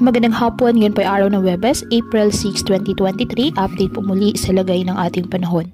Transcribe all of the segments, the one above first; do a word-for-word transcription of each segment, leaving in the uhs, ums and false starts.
Magandang hapon, ngayon po ay araw ng Webes, April sixth, twenty twenty-three. Update po muli sa lagay ng ating panahon.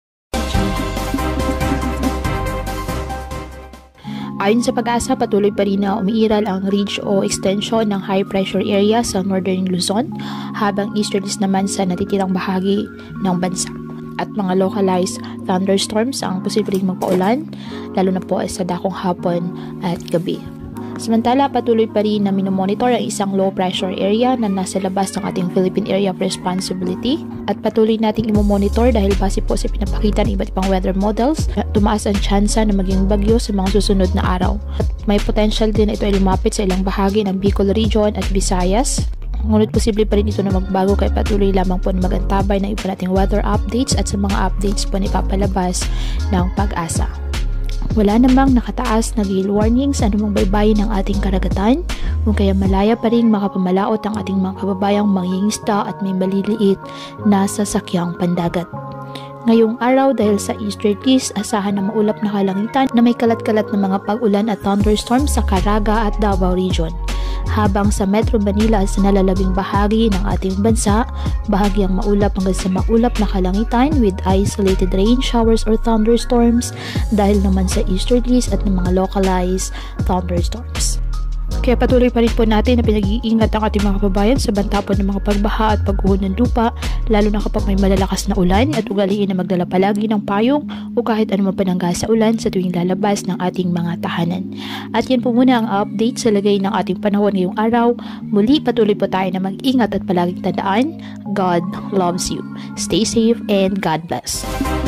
Ayon sa Pag-asa, patuloy pa rin na umiiral ang ridge o extension ng high pressure area sa northern Luzon, habang easterlies naman sa natitirang bahagi ng bansa. At mga localized thunderstorms ang posibleng magpaulan, lalo na po sa dakong hapon at gabi. Samantala, patuloy pa rin na minomonitor ang isang low pressure area na nasa labas ng ating Philippine Area of Responsibility, at patuloy nating imomonitor dahil base po sa pinapakita ng iba't ibang weather models, tumaas ang tsansa na maging bagyo sa mga susunod na araw. At may potential din na ito ay lumapit sa ilang bahagi ng Bicol Region at Visayas. Ngunit posible pa rin ito na magbago, kaya patuloy lamang po na magantabay ng iba nating weather updates at sa mga updates po na ipapalabas ng Pag-asa. Wala namang nakataas na gale warning sa anumang baybayin ng ating karagatan, kung kaya malaya pa rin makapamalaot ang ating mga kababayang mangingisda at may maliliit na sasakyang pandagat. Ngayong araw, dahil sa easterlies, asahan na maulap na kalangitan na may kalat-kalat na mga pag-ulan at thunderstorms sa Caraga at Davao Region. Habang sa Metro Manila sa nalalabing bahagi ng ating bansa, bahagyang maulap hanggang sa maulap na kalangitan with isolated rain showers or thunderstorms dahil naman sa easterlies at ng mga localized thunderstorms. Kaya patuloy pa rin po natin na pinag-iingat ang ating mga kababayan sa banta po ng mga pagbaha at pag-uho ng lupa, lalo na kapag may malalakas na ulan, at ugaliin na magdala palagi ng payong o kahit anumang panangga sa ulan sa tuwing lalabas ng ating mga tahanan. At yan po muna ang update sa lagay ng ating panahon ngayong araw. Muli, patuloy po tayo na mag-ingat at palaging tandaan, God loves you. Stay safe and God bless.